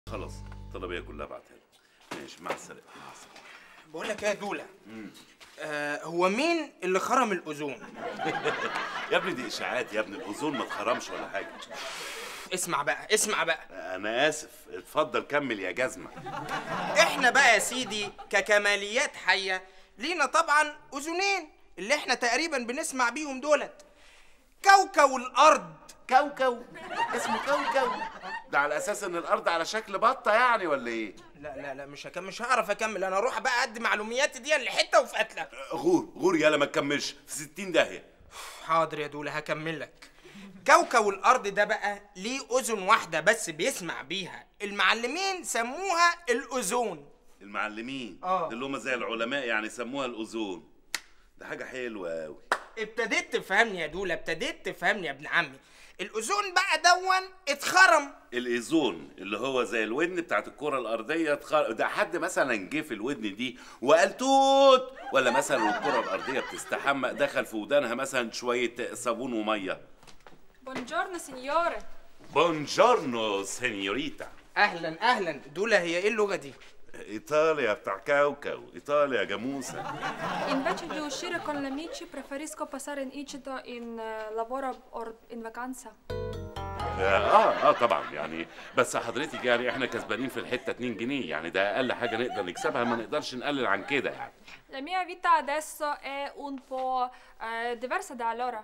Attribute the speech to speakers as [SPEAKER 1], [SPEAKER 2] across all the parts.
[SPEAKER 1] خلاص الطلبيه كلها بعتها لي. ماشي مع السلامه. مع السلامه.
[SPEAKER 2] بقول لك ايه يا دوله؟ هو مين اللي خرم الاوزون؟
[SPEAKER 1] يا ابني دي اشاعات يا ابني، الاوزون ما اتخرمش ولا حاجه.
[SPEAKER 2] اسمع بقى اسمع بقى،
[SPEAKER 1] انا اسف، اتفضل كمل يا جزمه.
[SPEAKER 2] احنا بقى يا سيدي ككماليات حيه لينا طبعا اذنين اللي احنا تقريبا بنسمع بيهم دولت. كوكب الارض.
[SPEAKER 1] كوكو اسمه كوكو؟ ده على اساس ان الارض على شكل بطه يعني ولا ايه؟
[SPEAKER 2] لا مش هعرف اكمل، انا اروح بقى ادي معلومياتي دي لحته وفي قتله.
[SPEAKER 1] غور يالا ما تكملش في 60 داهيه.
[SPEAKER 2] حاضر يا دوله هكمل لك. كوكب الارض ده بقى ليه اذن واحده بس بيسمع بيها، المعلمين سموها الاوزون.
[SPEAKER 1] المعلمين اللي هم زي العلماء يعني سموها الاوزون. ده حاجه حلوه قوي.
[SPEAKER 2] ابتديت تفهمني يا دوله، ابتديت تفهمني يا ابن عمي. الاوزون بقى دون اتخرم.
[SPEAKER 1] الايزون اللي هو زي الودن بتاعت الكره الارضيه ده حد مثلا جه في الودن دي وقال توت، ولا مثلا الكره الارضيه بتستحمى دخل في ودانها مثلا شويه صابون وميه.
[SPEAKER 3] بونجورنو سينيوري.
[SPEAKER 1] بونجورنو سينيوريتا.
[SPEAKER 2] اهلا دوله، هي ايه اللغه دي؟
[SPEAKER 1] ايطاليا بتاع كوكو، ايطاليا جاموسه.
[SPEAKER 3] Invece di uscire con gli amici preferisco passare in Icita in lavoro or in vacanza.
[SPEAKER 1] طبعا يعني، بس حضرتك يعني احنا كسبانين في الحته 2 جنيه، يعني ده اقل حاجه نقدر نكسبها، ما نقدرش نقلل عن كده يعني.
[SPEAKER 3] La mia vita adesso è un po' diversa da allora.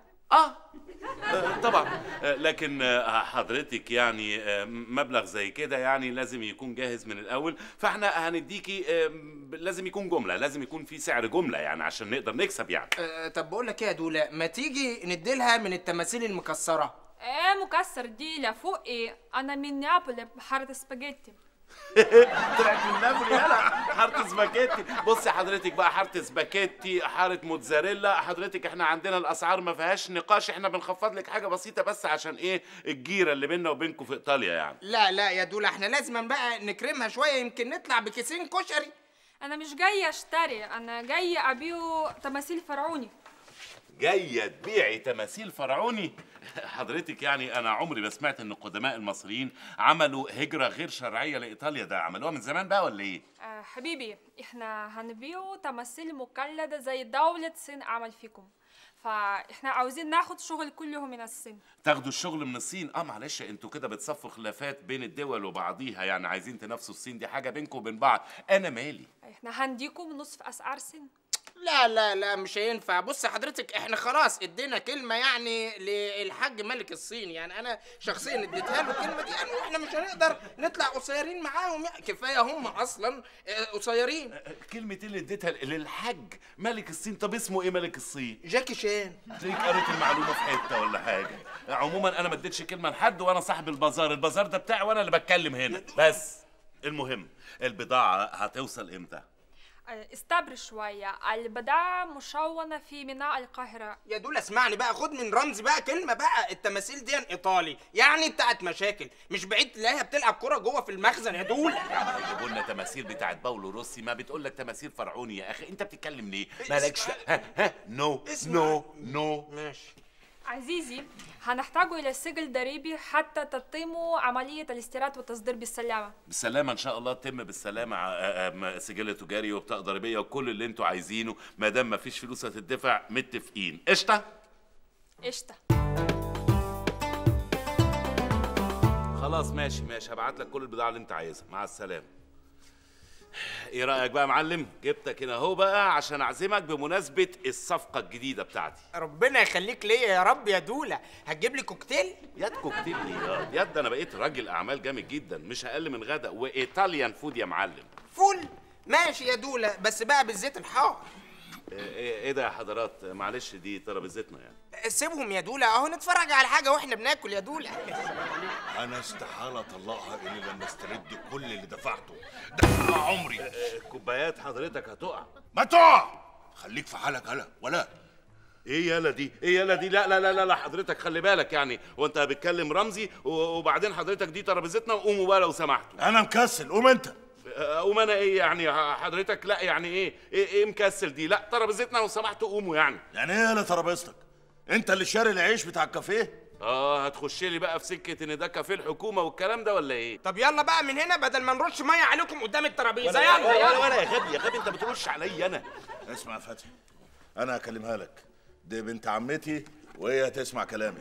[SPEAKER 1] طبعا لكن حضرتك يعني مبلغ زي كده يعني لازم يكون جاهز من الاول، فاحنا هنديكي لازم يكون جمله، لازم يكون في سعر جمله يعني عشان نقدر نكسب يعني.
[SPEAKER 2] طب بقول لك ايه يا دوله، ما تيجي نديلها من التماثيل المكسره؟
[SPEAKER 3] ايه مكسر دي لا فوق ايه، انا من نابولي بحارة سباجيتي.
[SPEAKER 1] طلعت من نابولي يالا حاره سباكيتي. بصي حضرتك بقى، حاره سباكيتي، حاره موتزاريلا، حضرتك احنا عندنا الاسعار ما فيهاش نقاش، احنا بنخفض لك حاجه بسيطه بس عشان ايه الجيره اللي بيننا وبينكم في ايطاليا يعني.
[SPEAKER 2] لا يا دوله، احنا لازم بقى نكرمها شويه، يمكن نطلع بكيسين كشري.
[SPEAKER 3] انا مش جايه اشتري، انا جايه ابيع تماثيل فرعوني.
[SPEAKER 1] جايه تبيعي تماثيل فرعوني؟ حضرتك يعني انا عمري ما سمعت ان القدماء المصريين عملوا هجره غير شرعيه لايطاليا، ده عملوها من زمان بقى ولا ايه؟
[SPEAKER 3] حبيبي احنا هنبيع تماثيل مقلده زي دوله الصين عمل فيكم، فاحنا عاوزين ناخد شغل كله من الصين.
[SPEAKER 1] تاخدوا الشغل من الصين؟ معلش انتوا كده بتصفوا خلافات بين الدول وبعضيها، يعني عايزين تنافسوا الصين، دي حاجه بينكم وبين بعض، انا مالي.
[SPEAKER 3] احنا هنديكم نصف اسعار الصين.
[SPEAKER 2] لا مش هينفع. بص حضرتك، احنا خلاص ادينا كلمه يعني للحاج ملك الصين، يعني انا شخصيا اديتها له الكلمه دي يعني، واحنا مش هنقدر نطلع قصيرين معاهم يعني، كفايه هم اصلا قصيرين.
[SPEAKER 1] كلمه اللي اديتها للحاج ملك الصين؟ طب اسمه ايه ملك الصين؟
[SPEAKER 2] جاكي شان.
[SPEAKER 1] تلاقيك قريت المعلومه في حته ولا حاجه. عموما انا ما اديتش كلمه لحد، وانا صاحب البازار ده بتاعي وانا اللي بتكلم هنا بس. المهم البضاعه هتوصل امتى؟
[SPEAKER 3] استبر شوية، البضاعة مشونة في ميناء القاهرة.
[SPEAKER 2] يا دول اسمعني بقى، خد من رمزي بقى كلمة بقى، التماثيل دي ايطالي يعني بتاعت مشاكل، مش بعيد تلاقيها بتلعب كرة جوه في المخزن يا دول.
[SPEAKER 1] يجيبوا لنا تماثيل بتاعت باولو روسي، ما بتقول لك تماثيل فرعوني يا اخي، انت بتتكلم ليه؟ مالكش نو.
[SPEAKER 2] ماشي
[SPEAKER 3] عزيزي، هنحتاج إلى سجل ضريبي حتى تتم عملية الاستيراد والتصدير بالسلامة.
[SPEAKER 1] بالسلامة إن شاء الله تتم بالسلامة، سجل تجاري وبطاقة ضريبية وكل اللي أنتوا عايزينه، ما دام مفيش فلوس هتدفع، متفقين؟ قشطة؟
[SPEAKER 3] قشطة.
[SPEAKER 1] خلاص ماشي هبعت لك كل البضاعة اللي أنت عايزها، مع السلامة. ايه رايك بقى يا معلم؟ جبتك هنا اهو بقى عشان اعزمك بمناسبه الصفقه الجديده بتاعتي.
[SPEAKER 2] ربنا يخليك ليا يا رب يا دوله. هتجيب لي كوكتيل؟
[SPEAKER 1] ياد كوكتيل ايه ياد؟ انا بقيت راجل اعمال جامد جدا، مش اقل من غدا وايطاليان فود يا معلم.
[SPEAKER 2] فول ماشي يا دوله، بس بقى بالزيت الحار.
[SPEAKER 1] ايه ده يا حضرات؟ معلش دي ترابيزتنا يعني.
[SPEAKER 2] سيبهم يا دوله اهو، نتفرج على حاجه واحنا بناكل يا دوله.
[SPEAKER 4] انا استحاله اطلقها الا لما استرد كل اللي دفعته، ده عمري.
[SPEAKER 1] كوبايات حضرتك هتقع.
[SPEAKER 4] ما تقع، خليك في حالك هلا ولا.
[SPEAKER 1] ايه يالا دي؟ لا حضرتك خلي بالك يعني، وانت بتكلم رمزي وبعدين حضرتك دي ترابيزتنا، وقوموا بقى لو سمحتوا.
[SPEAKER 4] انا مكسل، قوم انت.
[SPEAKER 1] قوم انا ايه يعني حضرتك؟ لا يعني ايه مكسل دي؟ لا ترابيزتنا لو سمحتوا قوموا يعني.
[SPEAKER 4] يعني ايه يالا ترابيزتك؟ انت اللي شاري العيش بتاع الكافيه؟
[SPEAKER 1] هتخش لي بقى في سكه ان ده كافيه الحكومه والكلام ده ولا ايه؟
[SPEAKER 2] طب يلا بقى من هنا بدل ما نرش ميه عليكم قدام الترابيزه. يلا
[SPEAKER 1] ولا يا غبي يا غبي، انت بترش عليا انا.
[SPEAKER 4] اسمع يا فتحي، انا هكلمها لك، دي بنت عمتي وهي تسمع كلامي.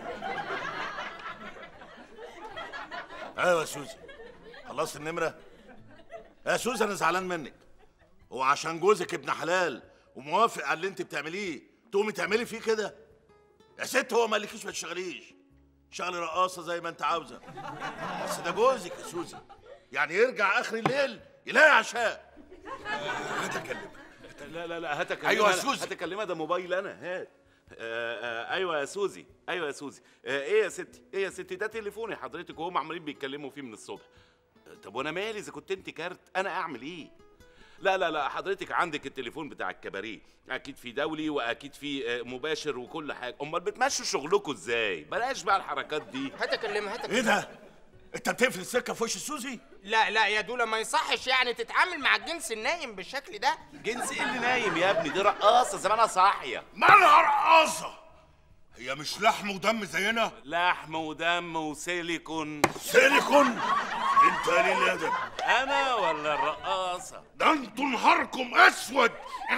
[SPEAKER 4] ايوه يا سوزي، خلصت النمره؟ يا سوزي انا زعلان منك، هو عشان جوزك ابن حلال وموافق على اللي انت بتعمليه تقومي تعملي فيه كده؟ يا ست هو ما قالكيش ما تشتغليش، شغلي رقاصه زي ما انت عاوزه، بس ده جوزك يا سوزي، يعني يرجع اخر الليل يلاقي عشاء. هتكلم.
[SPEAKER 1] لا هتكلمها.
[SPEAKER 4] ايوه يا سوزي،
[SPEAKER 1] هتكلمها، ده موبايل انا، هات. ايوه يا سوزي، ايوه يا سوزي. ايه يا ستي، ايه يا ستي، ده تليفوني حضرتك وهم عمالين بيتكلموا فيه من الصبح. طب وانا مالي اذا كنت انت كارت، انا اعمل ايه؟ لا حضرتك عندك التليفون بتاع الكباريه، اكيد في دولي واكيد في مباشر وكل حاجه. امال بتمشوا شغلكم ازاي؟ بلاش بقى الحركات دي.
[SPEAKER 2] هتكلمها.
[SPEAKER 4] ايه ده؟ انت بتقفل السكه في وش السوزي؟
[SPEAKER 2] لا يا دوله، ما يصحش يعني تتعامل مع الجنس النايم بالشكل ده.
[SPEAKER 1] جنس ايه اللي نايم يا ابني؟ دي رقاصه زمانها صاحيه.
[SPEAKER 4] مالها رقاصه؟ هي مش لحم ودم زينا؟
[SPEAKER 1] لحم ودم وسيليكون.
[SPEAKER 4] سيليكون؟ انت قليل الادب.
[SPEAKER 1] انا ولا الرقاصه؟
[SPEAKER 4] ده انتوا نهاركم اسود.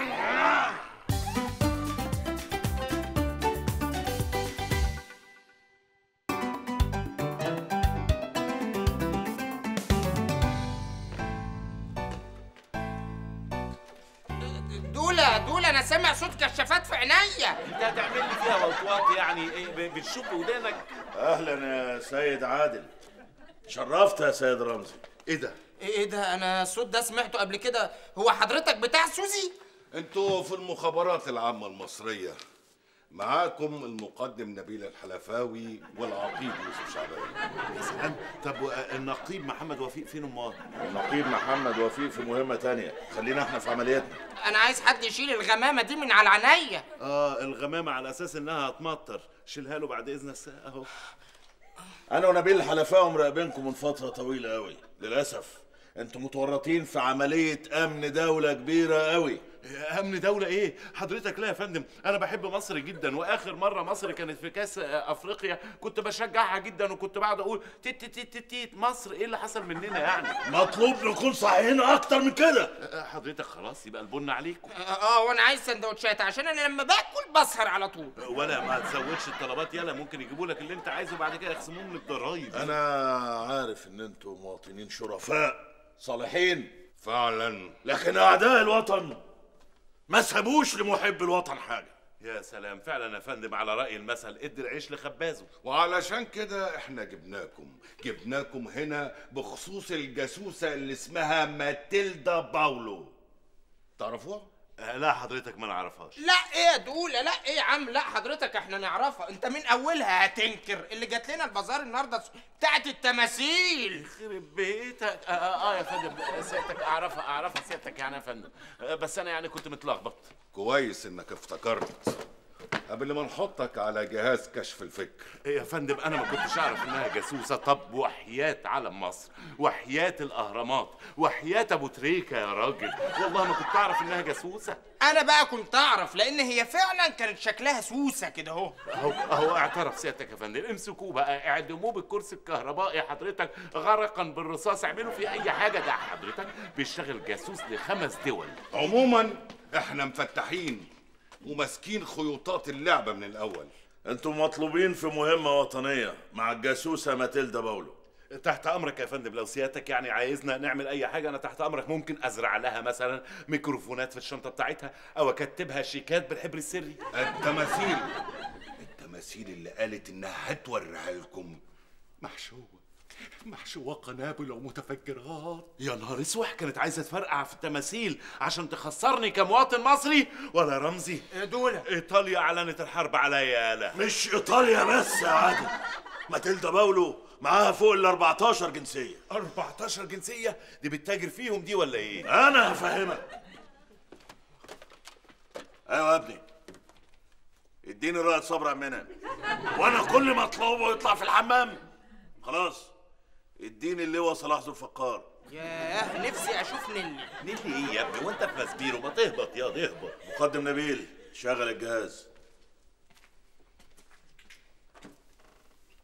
[SPEAKER 2] دوله انا سامع صوت كشافات في عينيا.
[SPEAKER 1] انت هتعمل لي فيها وطواط يعني ايه؟ بتشوف ودانك؟
[SPEAKER 4] اهلا يا سيد عادل، شرفت يا سيد رمزي. ايه ده؟
[SPEAKER 2] ايه ده؟ انا الصوت ده سمعته قبل كده. هو حضرتك بتاع سوزي؟
[SPEAKER 5] انتوا في المخابرات العامة المصرية، معاكم المقدم نبيل الحلفاوي والعقيد يوسف شعبان.
[SPEAKER 1] يا سلام. طب النقيب محمد وفيق فين امال؟
[SPEAKER 4] النقيب محمد وفيق في مهمة تانية، خلينا احنا في عملياتنا.
[SPEAKER 2] انا عايز حد يشيل الغمامة دي من على عينيا.
[SPEAKER 1] الغمامة على اساس انها هتمطر، شيلها له بعد اذن الساعة اهو.
[SPEAKER 4] انا ونبيل الحلفاوي مراقبينكم من فترة طويلة قوي، للأسف انتوا متورطين في عملية أمن دولة كبيرة قوي.
[SPEAKER 1] امن دولة ايه؟ حضرتك لا يا فندم، انا بحب مصر جدا، واخر مرة مصر كانت في كاس افريقيا كنت بشجعها جدا، وكنت بقعد اقول تيت تيت تيت تيت مصر. ايه اللي حصل مننا يعني؟
[SPEAKER 4] مطلوب نكون صحيحين اكتر من كده.
[SPEAKER 1] حضرتك خلاص يبقى البن عليكم.
[SPEAKER 2] وانا عايز سندوتشات عشان انا لما باكل بسهر على طول.
[SPEAKER 1] ولا ما تزودش الطلبات، يلا ممكن يجيبوا لك اللي انت عايزه بعد كده يخصموه من الضرايب.
[SPEAKER 4] انا عارف ان انتوا مواطنين شرفاء صالحين
[SPEAKER 5] فعلا،
[SPEAKER 4] لكن اعداء الوطن ما سابوش لمحب الوطن حاجه.
[SPEAKER 1] يا سلام، فعلا يا فندم على رأي المثل ادي العيش لخبازه.
[SPEAKER 5] وعلشان كده احنا جبناكم هنا بخصوص الجاسوسة اللي اسمها ماتيلدا باولو. تعرفوها؟
[SPEAKER 1] لا حضرتك ما نعرفهاش.
[SPEAKER 2] لا ايه يا دوله، لا ايه يا عم، لا حضرتك احنا نعرفها. انت من اولها هتنكر اللي جات لنا البازار النهارده بتاعت التماثيل.
[SPEAKER 1] يخرب بيتك. يا فندم سيادتك اعرفها سيادتك يعني يا فندم، بس انا يعني كنت متلخبط.
[SPEAKER 5] كويس انك افتكرت قبل ما نحطك على جهاز كشف الفكر.
[SPEAKER 1] ايه يا فندم، انا ما كنتش اعرف انها جاسوسه. طب وحياة علم مصر، وحياة الاهرامات، وحياة ابو تريكه يا راجل، والله ما كنت اعرف انها جاسوسه.
[SPEAKER 2] انا بقى كنت اعرف، لان هي فعلا كانت شكلها سوسه كده اهو.
[SPEAKER 1] اهو اعترف سيادتك يا فندم. امسكوه بقى، اعدموه بالكرسي الكهربائي حضرتك، غرقا بالرصاص، اعملوا فيه اي حاجه. ده حضرتك بيشتغل جاسوس ل5 دول.
[SPEAKER 5] عموما احنا مفتحين وماسكين خيوطات اللعبة من الأول.
[SPEAKER 4] انتم مطلوبين في مهمة وطنية مع الجاسوسة ماتيلدا باولو.
[SPEAKER 1] تحت امرك يا فندم، لو سيادتك يعني عايزنا نعمل اي حاجه انا تحت امرك. ممكن ازرع لها مثلا ميكروفونات في الشنطه بتاعتها، او اكتبها شيكات بالحبر السري.
[SPEAKER 5] التماثيل اللي قالت انها هتوريها لكم
[SPEAKER 1] محشوة قنابل ومتفجرات. يا نهار اسوح، كانت عايزه تفرقع في التماثيل عشان تخسرني كمواطن مصري ولا رمزي؟
[SPEAKER 2] يا دولة
[SPEAKER 1] ايطاليا اعلنت الحرب عليا. يالا
[SPEAKER 4] مش ايطاليا بس يا عادل، ماتيلدا باولو معاها فوق ال14 جنسية.
[SPEAKER 1] 14 جنسية؟ دي بتتاجر فيهم دي ولا ايه؟
[SPEAKER 4] انا هفهمك. ايوه يا ابني، اديني رائد صبر منها، وانا كل ما اطلبه يطلع في الحمام. خلاص اديني اللواء صلاح ذو الفقار.
[SPEAKER 2] ياه نفسي اشوف نيلي.
[SPEAKER 1] نيلي ايه يا ابني وانت في مسبيرو؟ ما تهبط يا اهبط.
[SPEAKER 4] مقدم نبيل شغل الجهاز.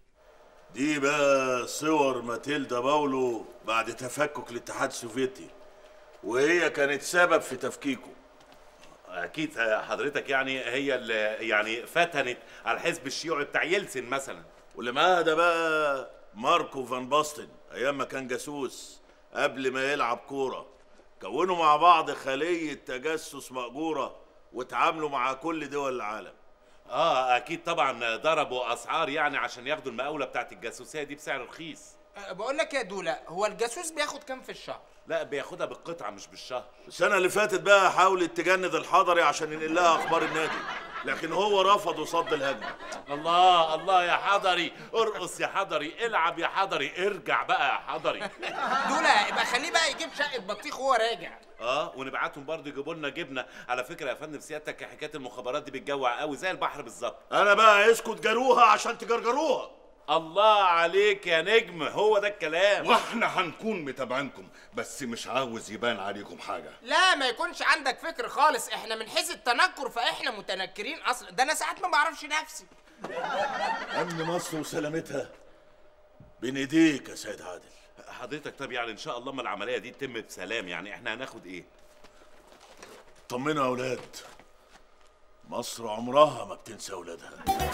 [SPEAKER 4] دي بقى صور ماتيلدا باولو بعد تفكك الاتحاد السوفيتي، وهي كانت سبب في تفكيكه.
[SPEAKER 1] اكيد حضرتك يعني هي اللي يعني فتنت على الحزب الشيوعي بتاع يلسن مثلا.
[SPEAKER 4] واللي معاها ده بقى ماركو فان باستن، ايام ما كان جاسوس قبل ما يلعب كوره. كونوا مع بعض خليه تجسس مأجوره وتعاملوا مع كل دول العالم.
[SPEAKER 1] اكيد طبعا ضربوا اسعار يعني عشان ياخدوا المقاوله بتاعت الجاسوسيه دي بسعر رخيص.
[SPEAKER 2] بقول لك يا دوله، هو الجاسوس بياخد كام في الشهر؟
[SPEAKER 1] لا بياخدها بالقطعه مش بالشهر.
[SPEAKER 4] السنه اللي فاتت بقى حاولت تجند الحضري عشان ينقل لها اخبار النادي، لكن هو رفض وصد الهجمه.
[SPEAKER 1] الله الله يا حضري، ارقص يا حضري، العب يا حضري، ارجع بقى يا حضري.
[SPEAKER 2] دوله يبقى خليه بقى يجيب شقه بطيخ وهو راجع.
[SPEAKER 1] ونبعتهم برضه يجيبوا لنا جبنه. على فكره يا فندم سيادتك حكايه المخابرات دي بتجوع قوي زي البحر بالظبط.
[SPEAKER 4] انا بقى اسكت جروها عشان تجرجروها.
[SPEAKER 1] الله عليك يا نجم، هو ده الكلام.
[SPEAKER 5] واحنا هنكون متابعينكم، بس مش عاوز يبان عليكم حاجه.
[SPEAKER 2] لا ما يكونش عندك فكر خالص، احنا من حيث التنكر فاحنا متنكرين اصلا، ده انا ساعات ما بعرفش نفسي.
[SPEAKER 4] امن مصر وسلامتها بين ايديك يا سيد عادل.
[SPEAKER 1] حضرتك طب يعني ان شاء الله ما العمليه دي تتم بسلام، يعني احنا هناخد ايه؟
[SPEAKER 4] طمنوا يا اولاد، مصر عمرها ما بتنسى اولادها.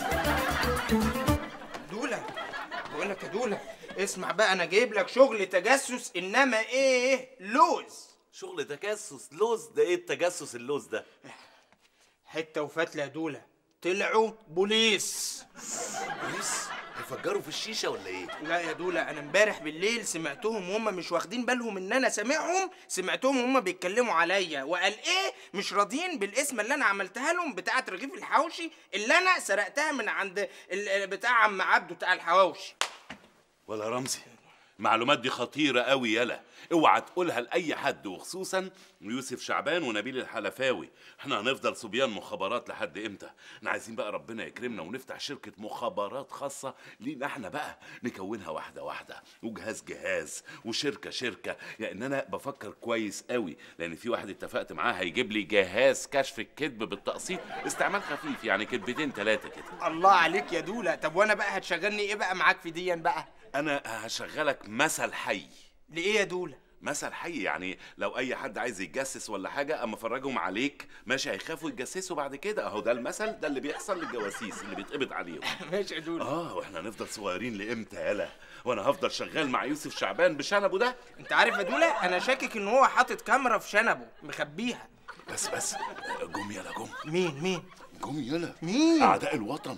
[SPEAKER 2] دوله بقول لك يا دوله، اسمع بقى، انا جايب لك شغل تجسس، انما ايه لوز.
[SPEAKER 1] شغل تجسس لوز؟ ده ايه التجسس اللوز ده؟
[SPEAKER 2] حته وفتله يا دوله، طلعوا بوليس.
[SPEAKER 1] بوليس؟ هيفجروا في الشيشه ولا ايه؟
[SPEAKER 2] لا يا دوله، انا امبارح بالليل سمعتهم وهم مش واخدين بالهم ان انا سامعهم، سمعتهم وهم بيتكلموا عليا، وقال ايه مش راضيين بالاسم اللي انا عملتها لهم بتاعه رغيف الحواوشي اللي انا سرقتها من عند بتاع عم عبده بتاع الحواوشي.
[SPEAKER 1] ولا رمزي، المعلومات دي خطيرة قوي يلا، اوعى تقولها لأي حد، وخصوصا يوسف شعبان ونبيل الحلفاوي. احنا هنفضل صبيان مخابرات لحد امتى؟ احنا عايزين بقى ربنا يكرمنا ونفتح شركة مخابرات خاصة لينا احنا بقى، نكونها واحدة واحدة، وجهاز جهاز، وشركة شركة. يعني انا بفكر كويس قوي، لان في واحد اتفقت معاه هيجيب لي جهاز كشف الكذب بالتقسيط، استعمال خفيف يعني كذبتين 3 كده.
[SPEAKER 2] الله عليك يا دوله. طب وانا بقى هتشغلني ايه بقى معاك في ديا بقى؟
[SPEAKER 1] انا هشغلك مثل حي.
[SPEAKER 2] لإيه يا دولة؟
[SPEAKER 1] مثل حي يعني لو اي حد عايز يتجسس ولا حاجه اما افرجهم عليك ماشي هيخافوا يتجسسوا بعد كده. اهو ده المثل، ده اللي بيحصل للجواسيس اللي بيتقبض عليهم.
[SPEAKER 2] ماشي يا دولة.
[SPEAKER 1] واحنا هنفضل صغيرين لامتى يالا؟ وانا هفضل شغال مع يوسف شعبان بشنبه ده؟
[SPEAKER 2] انت عارف يا دولة، انا شاكك ان هو حاطط كاميرا في شنبه مخبيها.
[SPEAKER 1] بس جم يالا جم.
[SPEAKER 2] مين؟
[SPEAKER 1] جم يالا.
[SPEAKER 2] مين؟
[SPEAKER 1] اعداء الوطن.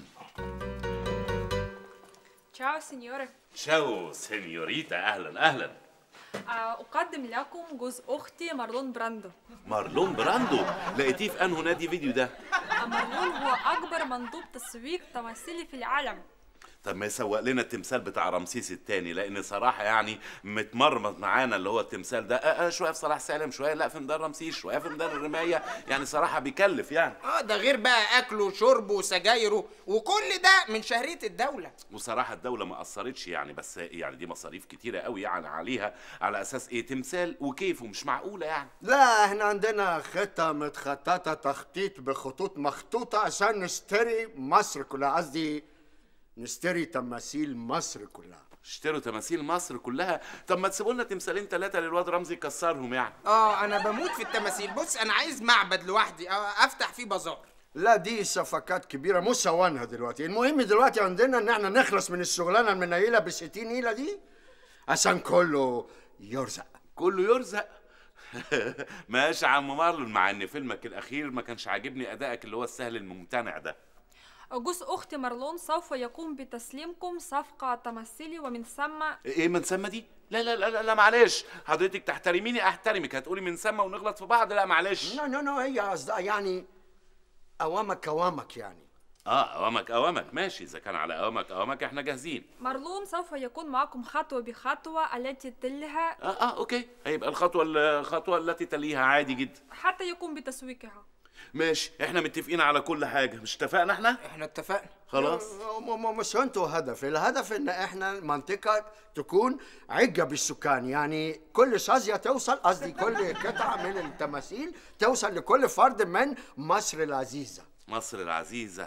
[SPEAKER 3] تشاو سينيورا.
[SPEAKER 1] تشاو سينيوريتا، اهلا.
[SPEAKER 3] أقدم لكم جوز أختي مارلون براندو.
[SPEAKER 1] مارلون براندو؟ لقيتيه في أنهو نادي فيديو ده؟
[SPEAKER 3] مارلون هو أكبر مندوب تسويق تمثيلي في العالم.
[SPEAKER 1] طب ما يسوق لنا التمثال بتاع رمسيس الثاني، لان صراحه يعني متمرمط معانا اللي هو التمثال ده. شويه في صلاح سالم، شويه لا في ميدان رمسيس، شويه في ميدان الرمايه، يعني صراحه بيكلف يعني.
[SPEAKER 2] ده غير بقى اكله وشربه وسجايره وكل ده من شهريه الدوله.
[SPEAKER 1] وصراحه الدوله ما قصرتش يعني، بس يعني دي مصاريف كتيره قوي يعني عليها، على اساس ايه تمثال وكيف ومش معقوله يعني.
[SPEAKER 6] لا احنا عندنا خطه متخططه، تخطيط بخطوط مخطوطه عشان نشتري مصر كلها، قصدي نشتري تماثيل مصر كلها.
[SPEAKER 1] اشتروا تماثيل مصر كلها؟ طب ما تسيبوا لنا تمثالين 3 للواد رمزي يكسرهم يعني.
[SPEAKER 2] انا بموت في التماثيل. بص انا عايز معبد لوحدي افتح فيه بازار.
[SPEAKER 6] لا دي صفقات كبيره مش سوانها دلوقتي. المهم دلوقتي عندنا ان احنا نخلص من الشغلانه المنيله ب 60 نيله دي عشان كله يرزق.
[SPEAKER 1] كله يرزق. ماشي يا عم مارلون، مع ان فيلمك الاخير ما كانش عاجبني ادائك اللي هو السهل الممتنع ده.
[SPEAKER 3] جوز أختي مارلون سوف يقوم بتسليمكم صفقة تمثيلي، ومن ثم
[SPEAKER 1] ايه من ثم دي؟ لا معلش، حضرتك تحترميني احترمك، هتقولي من ثم ونغلط في بعض؟ لا معلش.
[SPEAKER 6] نو هي قصدها يعني اوامك يعني.
[SPEAKER 1] اوامك ماشي، اذا كان على اوامك احنا جاهزين.
[SPEAKER 3] مارلون سوف يكون معكم خطوة بخطوة التي تليها.
[SPEAKER 1] اوكي، هيبقى الخطوة التي تليها عادي جدا
[SPEAKER 3] حتى يقوم بتسويقها.
[SPEAKER 1] ماشي، احنا متفقين على كل حاجة، مش اتفقنا
[SPEAKER 2] احنا اتفقنا
[SPEAKER 1] خلاص.
[SPEAKER 6] مش انتوا الهدف ان احنا المنطقة تكون عجة بالسكان، يعني كل شظية توصل، قصدي كل قطعة من التماثيل توصل لكل فرد من مصر العزيزة.
[SPEAKER 1] مصر العزيزة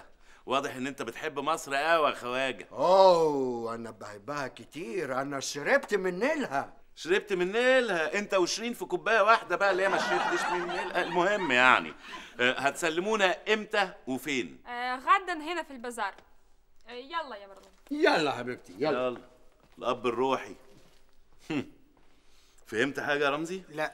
[SPEAKER 1] واضح ان انت بتحب مصر قوي يا خواجه.
[SPEAKER 6] اوه انا بحبها كتير، انا شربت من نيلها.
[SPEAKER 1] شربت من نيلها؟ انت وشيرين في كوبايه واحده بقى اللي هي ما شربتش من نيلها. المهم يعني هتسلمونا امتى وفين؟
[SPEAKER 3] غدا هنا في البازار. يلا يا مروان.
[SPEAKER 6] يلا حبيبتي يلا.
[SPEAKER 1] يلا الاب الروحي. فهمت حاجه يا رمزي؟
[SPEAKER 2] لا.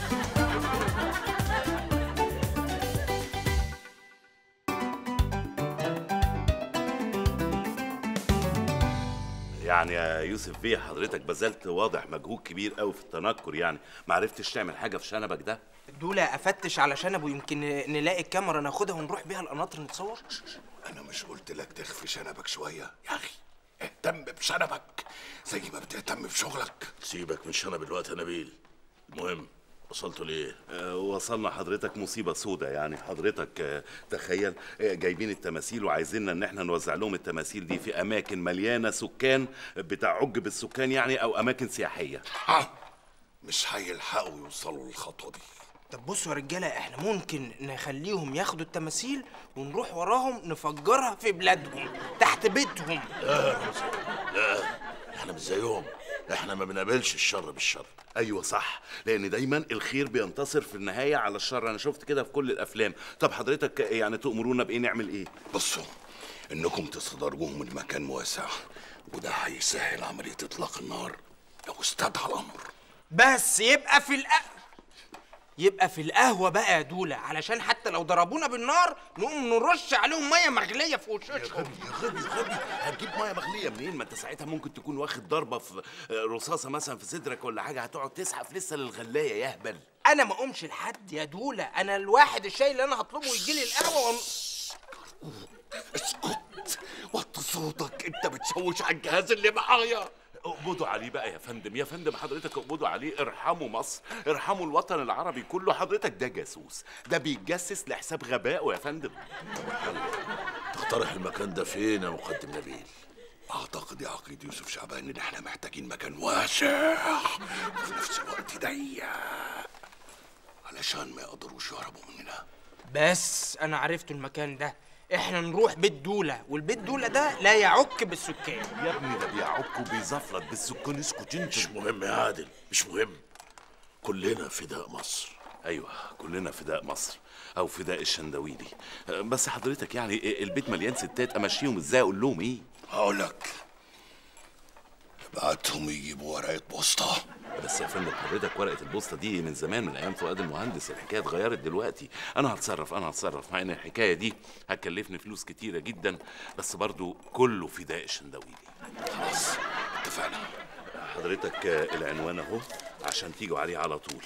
[SPEAKER 1] يعني يا يوسف بيه حضرتك بذلت واضح مجهود كبير قوي في التنكر، يعني ما عرفتش تعمل حاجه في شنبك ده؟
[SPEAKER 2] دولة افتش على شنبه ويمكن نلاقي الكاميرا ناخدها ونروح بيها القناطر نتصور.
[SPEAKER 5] انا مش قلت لك تخفي شنبك شويه يا اخي؟ اهتم بشنبك زي ما بتهتم بشغلك.
[SPEAKER 4] سيبك من شنب الوقت يا نبيل، المهم وصلتوا ليه؟
[SPEAKER 1] وصلنا حضرتك مصيبه سودة. يعني حضرتك تخيل جايبين التماثيل وعايزيننا ان احنا نوزع لهم التماثيل دي في اماكن مليانه سكان بتعج بالسكان يعني، او اماكن سياحيه.
[SPEAKER 5] مش هيلحقوا يوصلوا للخطوه دي.
[SPEAKER 2] طب بصوا يا رجاله، احنا ممكن نخليهم ياخدوا التماثيل ونروح وراهم نفجرها في بلادهم تحت بيتهم.
[SPEAKER 4] لا يا رمزي لا، احنا مش زيهم، احنا ما بنقابلش الشر بالشر.
[SPEAKER 1] ايوه صح، لان دايما الخير بينتصر في النهايه على الشر، انا شفت كده في كل الافلام. طب حضرتك يعني تأمرونا بايه نعمل ايه؟
[SPEAKER 5] بصوا انكم تصدروهم من مكان واسع، وده هيسهل عمليه اطلاق النار لو استدعى الامر.
[SPEAKER 2] بس يبقى في القهوه بقى يا دوله، علشان حتى لو ضربونا بالنار نقوم نرش عليهم ميه مغليه في وشوشهم.
[SPEAKER 1] يا غبي هتجيب ميه مغليه منين؟ ما انت ساعتها ممكن تكون واخد ضربه في رصاصه مثلا في صدرك ولا حاجه، هتقعد تسحف لسه للغلايه يا هبل.
[SPEAKER 2] انا ما اقومش لحد يا دوله، انا الواحد الشاي اللي انا هطلبه يجي لي القهوه
[SPEAKER 5] اسكت وطي صوتك، انت بتشوش على الجهاز اللي معايا.
[SPEAKER 1] اقبضوا عليه بقى يا فندم، يا فندم حضرتك اقبضوا عليه، ارحموا مصر، ارحموا الوطن العربي كله. حضرتك ده جاسوس، ده بيتجسس لحساب غبائه يا فندم.
[SPEAKER 4] تقترح المكان ده فين يا مقدم نبيل؟
[SPEAKER 5] اعتقد يا عقيد يوسف شعبان ان احنا محتاجين مكان واسع وفي نفس الوقت ضيق علشان ما يقدروش يهربوا مننا.
[SPEAKER 2] بس انا عرفت المكان ده، احنا نروح بيت دوله، والبيت دوله ده لا يعك بالسكان.
[SPEAKER 1] يا ابني ده بيعك وبيزفلط بالسكان، اسكت انت.
[SPEAKER 4] مش مهم يا عادل، مش مهم، كلنا فداء مصر.
[SPEAKER 1] ايوه كلنا فداء مصر او فداء الشندويلي. بس حضرتك يعني البيت مليان ستات، امشيهم ازاي؟ اقول لهم ايه؟
[SPEAKER 5] هقولك ابعتهم يجيبوا ورقة بوسطة.
[SPEAKER 1] بس يا فندم حضرتك ورقة البوسطة دي من زمان، من أيام فؤاد المهندس، الحكاية اتغيرت دلوقتي. أنا هتصرف مع إن الحكاية دي هتكلفني فلوس كتيرة جدا، بس برضو كله فداء الشندويلي.
[SPEAKER 5] خلاص اتفقنا.
[SPEAKER 1] حضرتك العنوان أهو عشان تيجوا عليه على طول.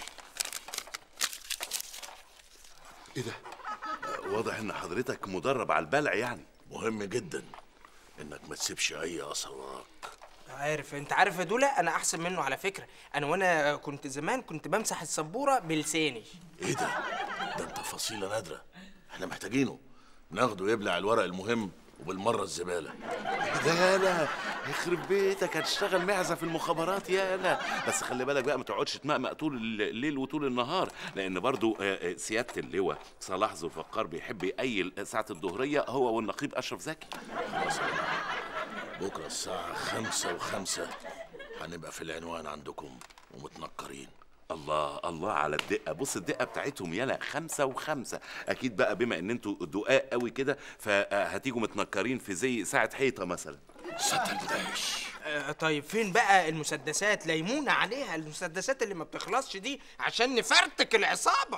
[SPEAKER 1] إيه ده؟ واضح إن حضرتك مدرب على البلع يعني.
[SPEAKER 4] مهم جدا إنك ما تسيبش أي أثر وراك.
[SPEAKER 2] انت عارف يا دوله، انا احسن منه على فكره. وانا كنت زمان كنت بمسح السبوره بلساني.
[SPEAKER 4] ايه ده انت فصيله نادره، احنا محتاجينه ناخده يبلع الورق المهم وبالمره الزباله.
[SPEAKER 1] يالا يخرب بيتك، هتشتغل معزه في المخابرات يالا. بس خلي بالك بقى ما تقعدش تمقمق طول الليل وطول النهار، لان برضو سياده اللواء صلاح ذو الفقار بيحب يقيل ساعه الظهريه هو والنقيب اشرف زكي.
[SPEAKER 4] خلاص يا جماعه، بكره الساعه 5:05 هنبقى في العنوان عندكم ومتنكرين.
[SPEAKER 1] الله على الدقه، بص الدقه بتاعتهم يالا 5:05. اكيد بقى بما ان انتوا دقاق قوي كده فهتيجوا متنكرين في زي ساعه حيطه مثلا.
[SPEAKER 5] ستندهش.
[SPEAKER 2] طيب فين بقى المسدسات؟ ليمونا عليها المسدسات اللي ما بتخلصش دي عشان نفرتك العصابه.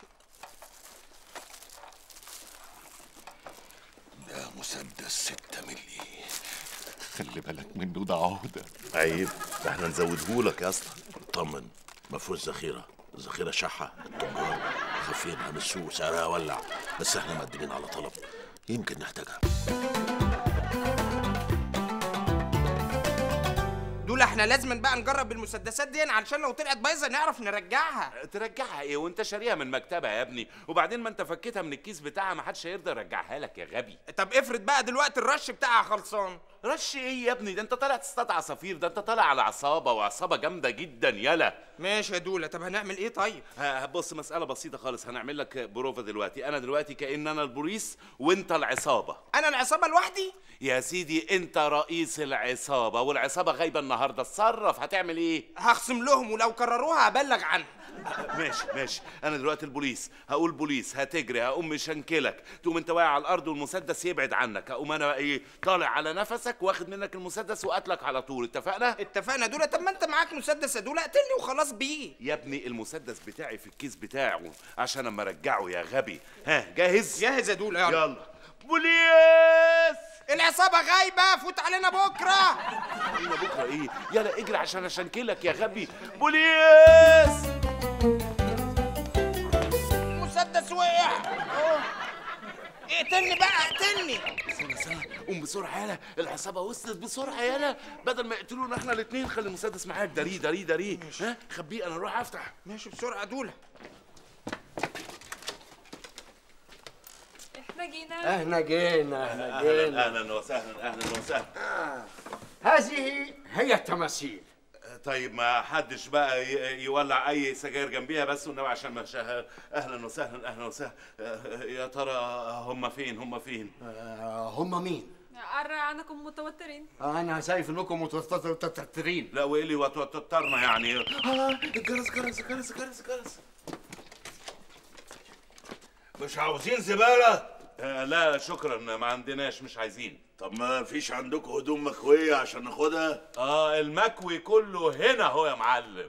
[SPEAKER 5] ده مسدس 6 مللي، خلي بالك منه، ده عهده.
[SPEAKER 1] عيب، ده احنا نزودهولك يا اسطى.
[SPEAKER 4] اطمن، ما فيهوش ذخيره، الذخيره شحه، التجار خافينها من السوق سعرها ولع، بس احنا مقدمين على طلب يمكن نحتاجها.
[SPEAKER 2] دول احنا لازم بقى نجرب المسدسات دي علشان لو طلعت بايظه نعرف نرجعها.
[SPEAKER 1] ترجعها ايه وانت شاريها من مكتبها يا ابني؟ وبعدين ما انت فكيتها من الكيس بتاعها، ما حدش هيرضى يرجعها لك يا غبي.
[SPEAKER 2] طب افرض بقى دلوقتي الرش بتاعها خلصان.
[SPEAKER 1] رش ايه يا ابني؟ ده انت طالع تصطاد عصافير، ده انت طالع على عصابه، وعصابه جامده جدا يلا.
[SPEAKER 2] ماشي يا دوله، طب هنعمل ايه طيب؟
[SPEAKER 1] بص، مساله بسيطه خالص، هنعمل لك بروفا دلوقتي. انا دلوقتي كأن انا البوليس وانت العصابه.
[SPEAKER 2] انا العصابه لوحدي؟
[SPEAKER 1] يا سيدي انت رئيس العصابه، والعصابه غايبه النهارده، اتصرف. هتعمل ايه؟
[SPEAKER 2] هخصم لهم، ولو كرروها هبلغ عنها.
[SPEAKER 1] ماشي. انا دلوقتي البوليس، هقول بوليس، هتجري، هقوم مشنكلك، تقوم انت واقع على الارض والمسدس يبعد عنك، هقوم انا بقى ايه، طالع على نفسك واخد منك المسدس وقتلك على طول. اتفقنا؟
[SPEAKER 2] اتفقنا دوله. طب ما انت معاك مسدس يا دوله، اقتلني وخلاص بيه.
[SPEAKER 1] يا ابني المسدس بتاعي في الكيس بتاعه عشان اما ارجعه يا غبي. جاهز؟
[SPEAKER 2] جاهز يا دوله، يلا.
[SPEAKER 1] يلا بوليس.
[SPEAKER 2] العصابه غايبه، فوت علينا بكره.
[SPEAKER 1] علينا بكره ايه؟ يلا اجري عشان اشنكلك يا غبي. بوليس.
[SPEAKER 2] المسدس وقع. اقتلني بقى، اقتلني.
[SPEAKER 1] استنى، قوم بسرعه يالا، العصابه وصلت بسرعه يالا، بدل ما يقتلونا احنا الاثنين. خلي المسدس معاك، داريه. خبيه، انا اروح افتح.
[SPEAKER 2] ماشي بسرعه يا دوله.
[SPEAKER 3] احنا جينا.
[SPEAKER 1] اهلا وسهلا.
[SPEAKER 6] هذه هي التماثيل.
[SPEAKER 1] طيب ما حدش بقى يولع اي سجاير جنبيها بس والنبي عشان ما اهلا وسهلا. يا ترى هم فين؟
[SPEAKER 6] هم مين؟
[SPEAKER 3] أرى عنكم متوترين.
[SPEAKER 6] انا شايف انكم متوترين.
[SPEAKER 1] لا وايه اللي وتوترنا يعني؟ الجرس.
[SPEAKER 4] مش عاوزين زباله؟
[SPEAKER 1] لا شكرا، ما عندناش، مش عايزين.
[SPEAKER 4] طب ما فيش عندكم هدوم مكويه عشان ناخدها؟
[SPEAKER 1] المكوي كله هنا اهو يا معلم.